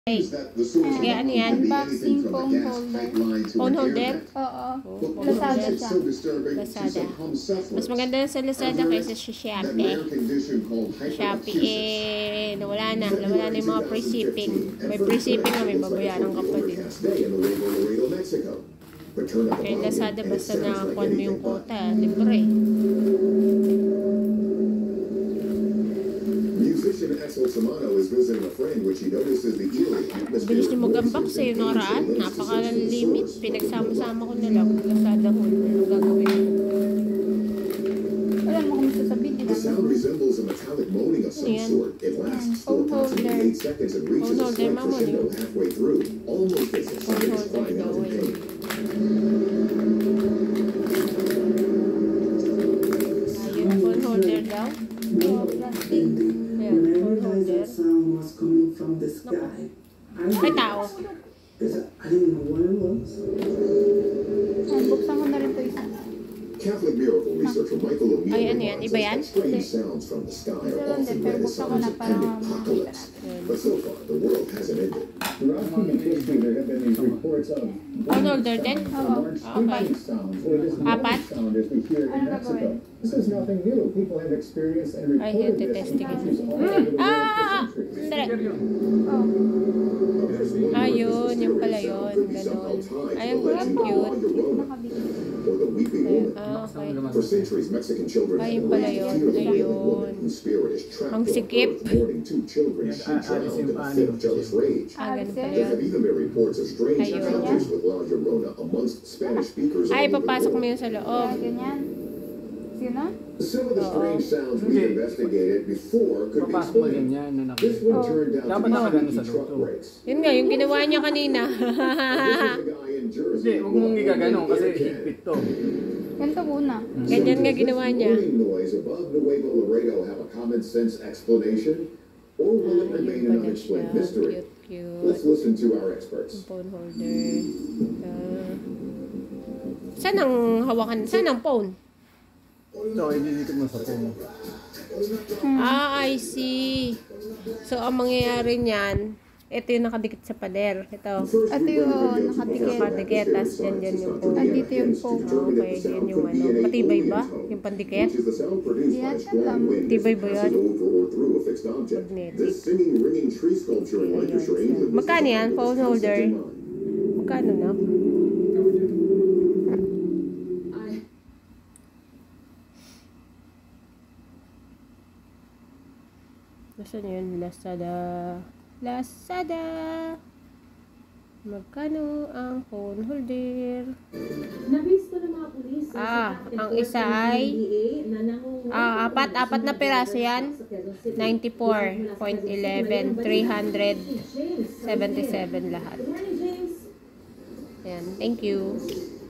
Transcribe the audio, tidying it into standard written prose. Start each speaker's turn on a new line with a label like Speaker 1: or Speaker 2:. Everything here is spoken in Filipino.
Speaker 1: Hey. Yan, yan.
Speaker 2: Unboxing phone holder.
Speaker 1: Phone holder?
Speaker 2: Oo. Lazada siya.
Speaker 1: Lazada. Mas maganda na sa Lazada kaysa sa Shopee. Shopee wala na yung mga free shipping. May free shipping na may babayaran ka pa din. Kaya Lazada basta nakakuha mo yung quota, libre. Bilis niyo mag-unbox eh, yung nakaraan. Napaka-limit. Pinagsama-sama ko na lang. Lazada ko. Ano gagawin ko?
Speaker 2: Wala mo kung sasabihin.
Speaker 3: The sound resembles a metallic moaning of some sort. It lasts for approximately 8 seconds and reaches a slight crescendo halfway through, almost as if someone is crying out in pain.
Speaker 1: Ayun, phone holder daw.
Speaker 2: Plastic.
Speaker 1: Ayan, phone holder.
Speaker 4: Sound was coming from the sky.
Speaker 1: Ay, tao.
Speaker 4: I didn't know what it was.
Speaker 2: Buksan ko na rin ito isa.
Speaker 3: Catholic miracle researcher Michael O'Neill
Speaker 1: Ay, ano yan? Iba yan?
Speaker 3: strange sounds from the sky are often read as signs of pending apocalypse. But so far, the world hasn't ended.
Speaker 5: Throughout human history, there have been these reports of
Speaker 1: Phone holder din?
Speaker 5: large screaming sounds or this
Speaker 1: Apat?
Speaker 5: moaning sound as we hear in Mexico. This is nothing new. People have experienced and
Speaker 1: Ay, yun,
Speaker 5: reported this in
Speaker 1: testing.
Speaker 5: countries all over the world for centuries.
Speaker 1: Sandali.
Speaker 2: Oh.
Speaker 1: Ayun, yung pala yun. Ganon. Ayun, ang cute.
Speaker 3: Or the weeping woman.
Speaker 1: Okay.
Speaker 3: For centuries, Mexican children
Speaker 1: Ayun
Speaker 3: have
Speaker 1: pala
Speaker 3: believed
Speaker 1: yun.
Speaker 3: the fear of a woman
Speaker 1: Ayun.
Speaker 3: whose spirit is trapped
Speaker 1: Ang
Speaker 3: on
Speaker 1: sikip.
Speaker 3: earth, mourning two children she drowned in a fit of jealous rage.
Speaker 1: Ganun pala
Speaker 3: There
Speaker 1: yun.
Speaker 3: have even been reports of strange
Speaker 1: Ayun.
Speaker 3: encounters with La Llorona amongst Spanish speakers all
Speaker 1: Ay,
Speaker 3: over the
Speaker 1: papasok mo
Speaker 3: world.
Speaker 1: yun sa loob.
Speaker 2: Kaya ganyan. Sino?
Speaker 3: Some of the strange sounds we investigated before could be
Speaker 6: Papasok mo
Speaker 3: explained.
Speaker 6: ganyan na
Speaker 3: This
Speaker 6: nakita.
Speaker 3: one turned out to
Speaker 6: Dapat
Speaker 3: be
Speaker 6: nakagano
Speaker 3: leaky
Speaker 6: sa
Speaker 3: truck
Speaker 6: loob.
Speaker 3: brakes.
Speaker 1: Yun nga, yung ginawa niya kanina.
Speaker 3: This is a guy in Jersey
Speaker 6: Hindi, huwag mong igaganon kasi
Speaker 3: who
Speaker 6: higpit to.
Speaker 2: Ganito muna.
Speaker 1: Ganyan nga ginawa niya.
Speaker 3: Does this moaning noise above Nuevo Laredo have a common sense explanation? Or will it remain
Speaker 1: Yun
Speaker 3: an
Speaker 1: pala
Speaker 3: unexplained
Speaker 1: siya.
Speaker 3: mystery?
Speaker 1: Cute,
Speaker 3: Let's
Speaker 1: cute.
Speaker 3: listen to our experts.
Speaker 1: Phone holder. Saan ang hawakan? Saan ang phone?
Speaker 6: Ito, ididikit mo sa phone.
Speaker 1: I see. So, ang mangyayari niyan, ito yung nakadikit sa pader. Ito.
Speaker 2: Ito yung nakadikit.
Speaker 1: Nakadikit, tas dyan yung phone.
Speaker 2: Andito yung phone.
Speaker 1: Okay, yun yung ano. Matibay ba? Yung pandikit?
Speaker 3: Which is the sound produced by
Speaker 2: Yes,
Speaker 3: strong wind
Speaker 1: Tibay ba
Speaker 3: passing
Speaker 1: yun?
Speaker 3: over or through a fixed object.
Speaker 1: Magnetic.
Speaker 3: This singing, ringing tree sculpture in Lancashire, England was
Speaker 1: Magkano yan?
Speaker 3: designed with
Speaker 1: Phone
Speaker 3: this concept
Speaker 1: holder?
Speaker 3: in mind.
Speaker 1: Magkano na? Nasaan yun? Lazada. Lazada! Magkano ang phone holder?
Speaker 7: Nabisto ng mga pulis
Speaker 1: ang isa ay apat na piraso yan. 94.11 377 lahat. Ayan, thank you.